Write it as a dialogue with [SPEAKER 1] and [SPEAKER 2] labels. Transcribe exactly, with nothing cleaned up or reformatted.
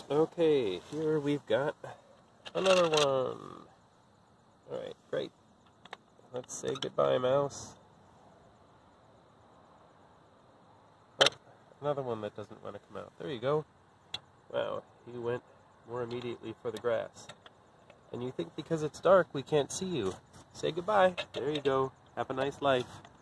[SPEAKER 1] Okay, here we've got another one. Alright, great. Let's say goodbye, mouse. Oh, another one that doesn't want to come out. There you go. Wow, he went more immediately for the grass. And you think because it's dark we can't see you. Say goodbye. There you go. Have a nice life.